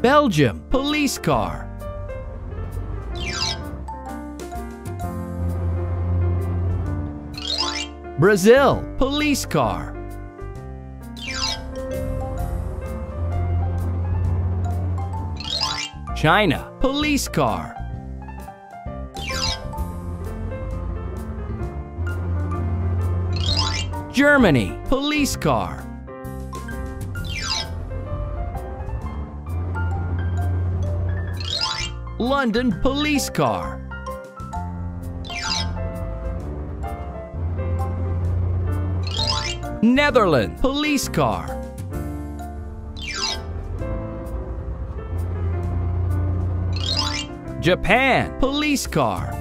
Belgium, police car. Brazil, police car. China, police car. Germany, police car. London, police car. Netherlands, police car. Japan, police car.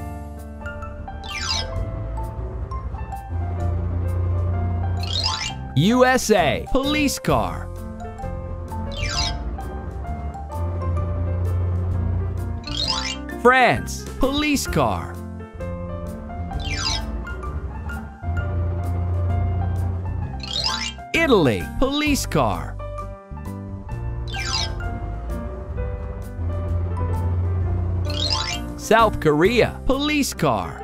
USA, police car. France, police car. Italy, police car. South Korea, police car.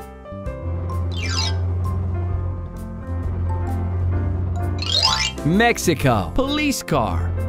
Mexico, police car.